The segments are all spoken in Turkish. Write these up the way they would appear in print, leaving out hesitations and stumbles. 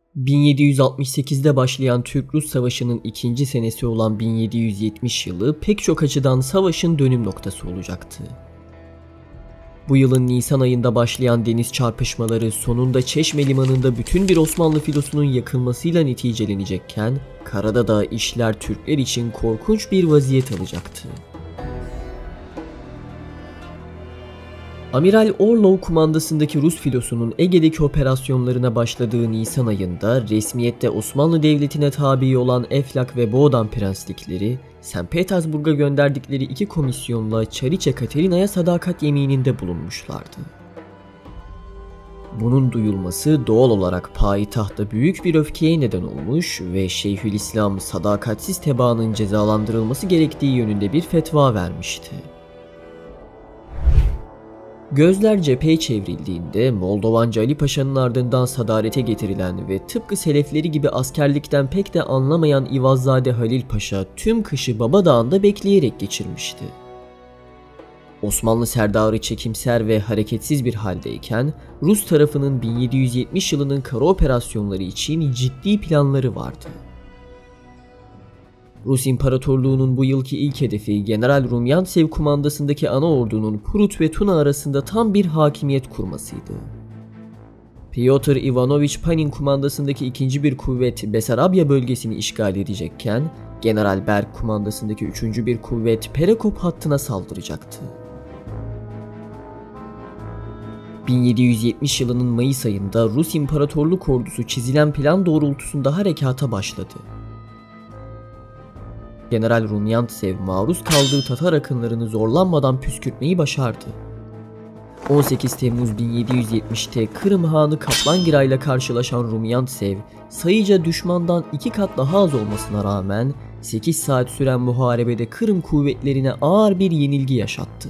1768'de başlayan Türk-Rus Savaşı'nın ikinci senesi olan 1770 yılı pek çok açıdan savaşın dönüm noktası olacaktı. Bu yılın Nisan ayında başlayan deniz çarpışmaları sonunda Çeşme Limanı'nda bütün bir Osmanlı filosunun yakılmasıyla neticelenecekken, karada da işler Türkler için korkunç bir vaziyet alacaktı. Amiral Orlov kumandasındaki Rus filosunun Ege'deki operasyonlarına başladığı Nisan ayında resmiyette Osmanlı Devleti'ne tabi olan Eflak ve Boğdan prenslikleri, St. Petersburg'a gönderdikleri 2 komisyonla Çariçe Katerina'ya sadakat yemininde bulunmuşlardı. Bunun duyulması doğal olarak payitahta büyük bir öfkeye neden olmuş ve Şeyhülislam sadakatsiz tebaanın cezalandırılması gerektiği yönünde bir fetva vermişti. Gözler cepheye çevrildiğinde Moldovancı Ali Paşa'nın ardından sadarete getirilen ve tıpkı selefleri gibi askerlikten pek de anlamayan İvazzade Halil Paşa tüm kışı Baba Dağı'nda bekleyerek geçirmişti. Osmanlı serdarı çekimser ve hareketsiz bir haldeyken Rus tarafının 1770 yılının kara operasyonları için ciddi planları vardı. Rus İmparatorluğu'nun bu yılki ilk hedefi General Rumyantsev kumandasındaki ana ordunun Prut ve Tuna arasında tam bir hakimiyet kurmasıydı. Pyotr Ivanovich Panin kumandasındaki ikinci bir kuvvet Besarabya bölgesini işgal edecekken, General Berg kumandasındaki üçüncü bir kuvvet Perekop hattına saldıracaktı. 1770 yılının Mayıs ayında Rus İmparatorluk ordusu çizilen plan doğrultusunda harekata başladı. General Rumyantsev maruz kaldığı Tatar akınlarını zorlanmadan püskürtmeyi başardı. 18 Temmuz 1770'te Kırım Hanı Kaplangıra ile karşılaşan Rumyantsev, sayıca düşmandan 2 kat daha az olmasına rağmen 8 saat süren muharebede Kırım kuvvetlerine ağır bir yenilgi yaşattı.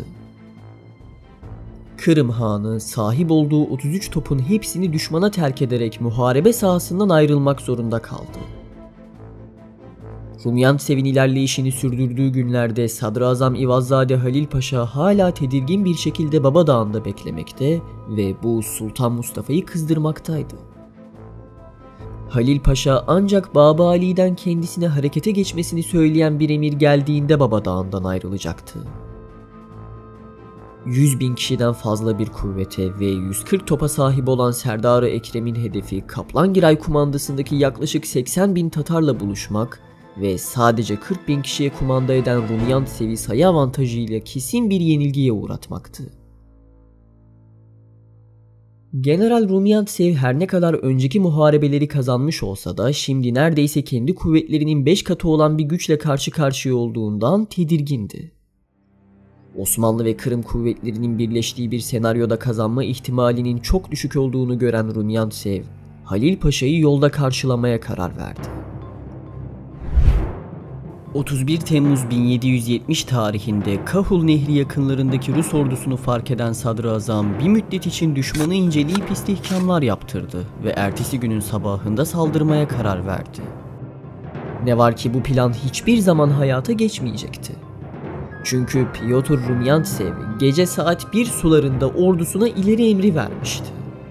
Kırım Hanı sahip olduğu 33 topun hepsini düşmana terk ederek muharebe sahasından ayrılmak zorunda kaldı. Rumyantsev'in ilerleyişini sürdürdüğü günlerde Sadrazam İvazzade Halil Paşa hala tedirgin bir şekilde Baba Dağı'nda beklemekte ve bu Sultan Mustafa'yı kızdırmaktaydı. Halil Paşa ancak Baba Ali'den kendisine harekete geçmesini söyleyen bir emir geldiğinde Baba Dağı'ndan ayrılacaktı. 100.000 kişiden fazla bir kuvvete ve 140 topa sahip olan Serdar-ı Ekrem'in hedefi Kaplangiray kumandasındaki yaklaşık 80.000 Tatarla buluşmak ve sadece 40.000 kişiye kumanda eden Rumyantsev'i sayı avantajıyla kesin bir yenilgiye uğratmaktı. General Rumyantsev her ne kadar önceki muharebeleri kazanmış olsa da şimdi neredeyse kendi kuvvetlerinin 5 katı olan bir güçle karşı karşıya olduğundan tedirgindi. Osmanlı ve Kırım kuvvetlerinin birleştiği bir senaryoda kazanma ihtimalinin çok düşük olduğunu gören Rumyantsev, Halil Paşa'yı yolda karşılamaya karar verdi. 31 Temmuz 1770 tarihinde Kahul Nehri yakınlarındaki Rus ordusunu fark eden Sadrazam bir müddet için düşmanı inceleyip istihkamlar yaptırdı ve ertesi günün sabahında saldırmaya karar verdi. Ne var ki bu plan hiçbir zaman hayata geçmeyecekti. Çünkü Pyotr Rumyantsev gece saat 1 sularında ordusuna ileri emri vermişti.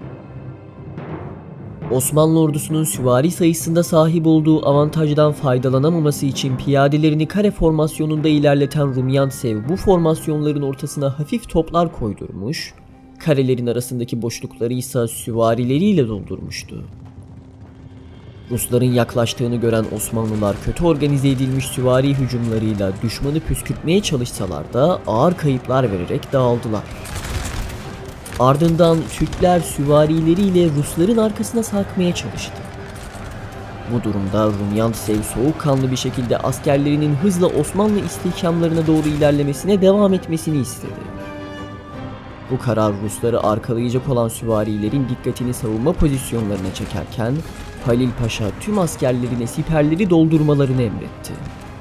Osmanlı ordusunun süvari sayısında sahip olduğu avantajdan faydalanamaması için piyadelerini kare formasyonunda ilerleten Rumyantsev bu formasyonların ortasına hafif toplar koydurmuş, karelerin arasındaki boşlukları ise süvarileriyle doldurmuştu. Rusların yaklaştığını gören Osmanlılar kötü organize edilmiş süvari hücumlarıyla düşmanı püskürtmeye çalışsalar da ağır kayıplar vererek dağıldılar. Ardından Türkler süvarileriyle Rusların arkasına sarkmaya çalıştı. Bu durumda Rumyantsev soğukkanlı bir şekilde askerlerinin hızla Osmanlı istihkamlarına doğru ilerlemesine devam etmesini istedi. Bu karar Rusları arkalayacak olan süvarilerin dikkatini savunma pozisyonlarına çekerken Halil Paşa tüm askerlerine siperleri doldurmalarını emretti.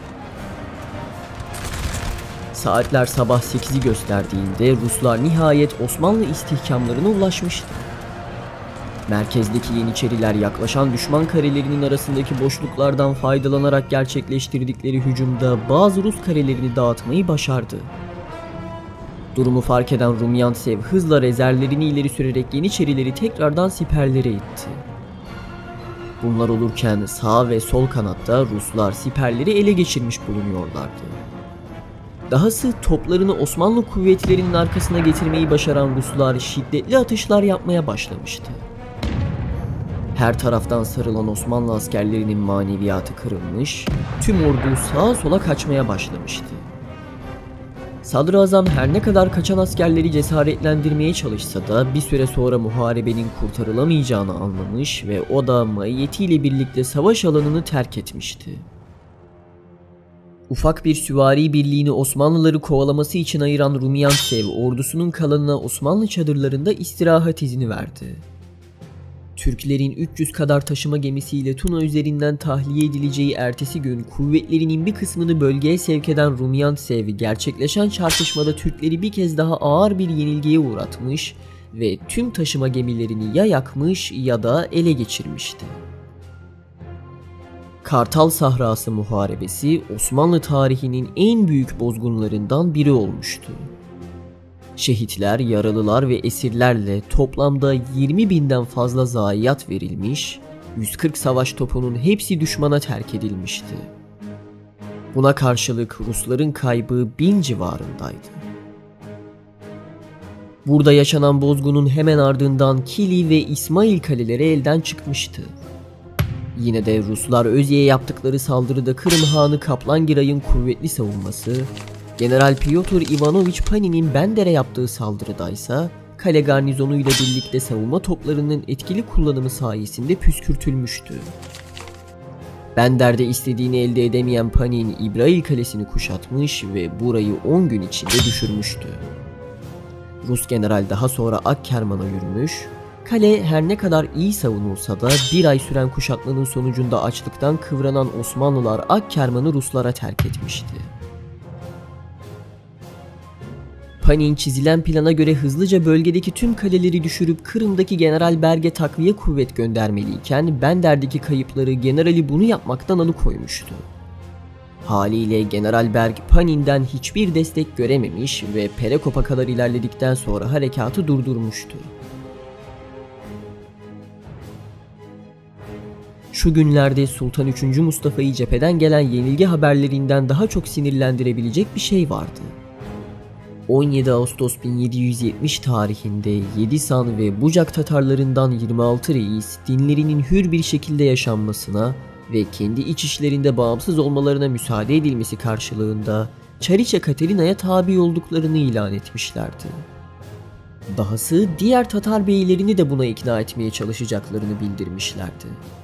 Saatler sabah 8'i gösterdiğinde Ruslar nihayet Osmanlı istihkamlarına ulaşmıştı. Merkezdeki Yeniçeriler yaklaşan düşman karelerinin arasındaki boşluklardan faydalanarak gerçekleştirdikleri hücumda bazı Rus karelerini dağıtmayı başardı. Durumu fark eden Rumyantsev hızla rezervlerini ileri sürerek Yeniçerileri tekrardan siperlere itti. Bunlar olurken sağ ve sol kanatta Ruslar siperleri ele geçirmiş bulunuyorlardı. Dahası toplarını Osmanlı kuvvetlerinin arkasına getirmeyi başaran Ruslar şiddetli atışlar yapmaya başlamıştı. Her taraftan sarılan Osmanlı askerlerinin maneviyatı kırılmış, tüm ordu sağa sola kaçmaya başlamıştı. Sadrazam her ne kadar kaçan askerleri cesaretlendirmeye çalışsa da bir süre sonra muharebenin kurtarılamayacağını anlamış ve o da maiyetiyle birlikte savaş alanını terk etmişti. Ufak bir süvari birliğini Osmanlıları kovalaması için ayıran Rumyantsev ordusunun kalanına Osmanlı çadırlarında istirahat izni verdi. Türklerin 300 kadar taşıma gemisiyle Tuna üzerinden tahliye edileceği ertesi gün kuvvetlerinin bir kısmını bölgeye sevk eden Rumyantsev gerçekleşen çarpışmada Türkleri bir kez daha ağır bir yenilgiye uğratmış ve tüm taşıma gemilerini ya yakmış ya da ele geçirmişti. Kartal Sahrası Muharebesi Osmanlı tarihinin en büyük bozgunlarından biri olmuştu. Şehitler, yaralılar ve esirlerle toplamda 20.000'den fazla zayiat verilmiş, 140 savaş topunun hepsi düşmana terk edilmişti. Buna karşılık Rusların kaybı 1000 civarındaydı. Burada yaşanan bozgunun hemen ardından Kili ve İsmail kaleleri elden çıkmıştı. Yine de Ruslar Özye'ye yaptıkları saldırıda Kırım Hanı Kaplangiray'ın kuvvetli savunması, General Pyotr Ivanovich Panin'in Bender'e yaptığı saldırıdaysa kale garnizonuyla birlikte savunma toplarının etkili kullanımı sayesinde püskürtülmüştü. Bender'de istediğini elde edemeyen Panin İbrail Kalesi'ni kuşatmış ve burayı 10 gün içinde düşürmüştü. Rus general daha sonra Akkerman'a yürümüş, kale her ne kadar iyi savunulsa da bir ay süren kuşatmanın sonucunda açlıktan kıvranan Osmanlılar Akkerman'ı Ruslara terk etmişti. Panin çizilen plana göre hızlıca bölgedeki tüm kaleleri düşürüp Kırım'daki General Berg'e takviye kuvvet göndermeliyken Bender'deki kayıpları generali bunu yapmaktan alıkoymuştu. Haliyle General Berg Panin'den hiçbir destek görememiş ve Perekop'a kadar ilerledikten sonra harekatı durdurmuştu. Şu günlerde Sultan 3. Mustafa'yı cepheden gelen yenilgi haberlerinden daha çok sinirlendirebilecek bir şey vardı. 17 Ağustos 1770 tarihinde Yedisan ve Bucak Tatarlarından 26 reis dinlerinin hür bir şekilde yaşanmasına ve kendi iç işlerinde bağımsız olmalarına müsaade edilmesi karşılığında Çariçe Katerina'ya tabi olduklarını ilan etmişlerdi. Dahası diğer Tatar beylerini de buna ikna etmeye çalışacaklarını bildirmişlerdi.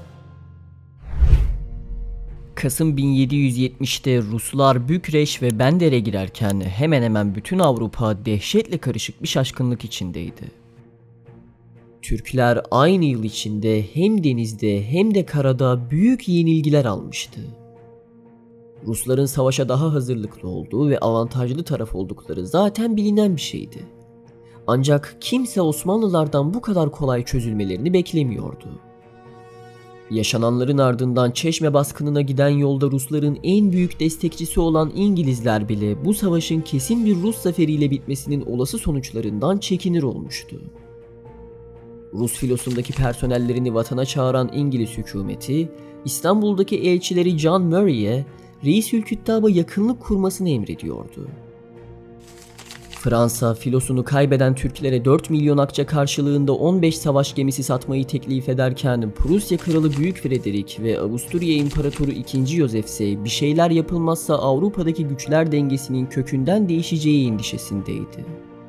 Kasım 1770'te Ruslar Bükreş ve Bender'e girerken hemen hemen bütün Avrupa dehşetle karışık bir şaşkınlık içindeydi. Türkler aynı yıl içinde hem denizde hem de karada büyük yenilgiler almıştı. Rusların savaşa daha hazırlıklı olduğu ve avantajlı taraf oldukları zaten bilinen bir şeydi. Ancak kimse Osmanlılardan bu kadar kolay çözülmelerini beklemiyordu. Yaşananların ardından Çeşme baskınına giden yolda Rusların en büyük destekçisi olan İngilizler bile bu savaşın kesin bir Rus zaferiyle bitmesinin olası sonuçlarından çekinir olmuştu. Rus filosundaki personellerini vatana çağıran İngiliz hükümeti, İstanbul'daki elçileri John Murray'e Reisülküttab'a yakınlık kurmasını emrediyordu. Fransa, filosunu kaybeden Türklere 4 milyon akçe karşılığında 15 savaş gemisi satmayı teklif ederken Prusya Kralı Büyük Frederick ve Avusturya İmparatoru II. Josef'se bir şeyler yapılmazsa Avrupa'daki güçler dengesinin kökünden değişeceği endişesindeydi.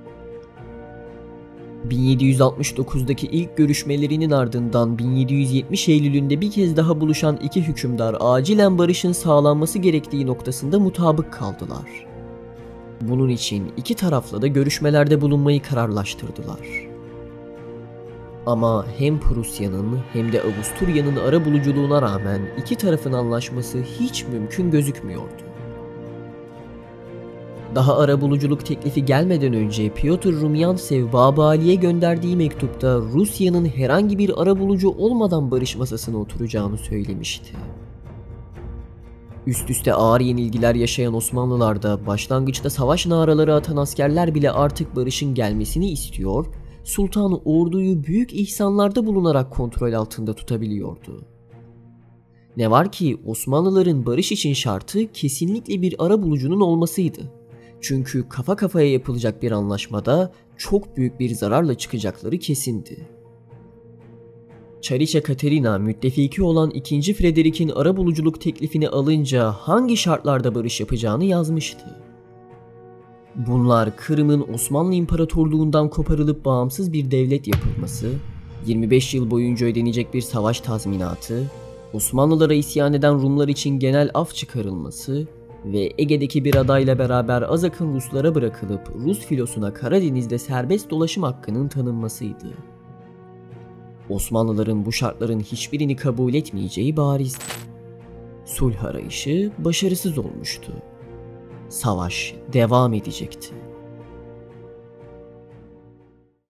1769'daki ilk görüşmelerinin ardından 1770 Eylül'ünde bir kez daha buluşan iki hükümdar acilen barışın sağlanması gerektiği noktasında mutabık kaldılar. Bunun için iki tarafla da görüşmelerde bulunmayı kararlaştırdılar. Ama hem Prusya'nın hem de Avusturya'nın arabuluculuğuna rağmen iki tarafın anlaşması hiç mümkün gözükmüyordu. Daha arabuluculuk teklifi gelmeden önce Pyotr Rumyantsev Babali'ye gönderdiği mektupta Rusya'nın herhangi bir arabulucu olmadan barış masasına oturacağını söylemişti. Üst üste ağır yenilgiler yaşayan Osmanlılar da başlangıçta savaş naraları atan askerler bile artık barışın gelmesini istiyor, Sultan orduyu büyük ihsanlarda bulunarak kontrol altında tutabiliyordu. Ne var ki Osmanlıların barış için şartı kesinlikle bir arabulucunun olmasıydı. Çünkü kafa kafaya yapılacak bir anlaşmada çok büyük bir zararla çıkacakları kesindi. Çariçe Katerina müttefiki olan 2. Frederick'in arabuluculuk teklifini alınca hangi şartlarda barış yapacağını yazmıştı. Bunlar Kırım'ın Osmanlı İmparatorluğundan koparılıp bağımsız bir devlet yapılması, 25 yıl boyunca ödenecek bir savaş tazminatı, Osmanlılara isyan eden Rumlar için genel af çıkarılması ve Ege'deki bir adayla beraber az akın Ruslara bırakılıp Rus filosuna Karadeniz'de serbest dolaşım hakkının tanınmasıydı. Osmanlıların bu şartların hiçbirini kabul etmeyeceği barizdi. Sulh arayışı başarısız olmuştu. Savaş devam edecekti.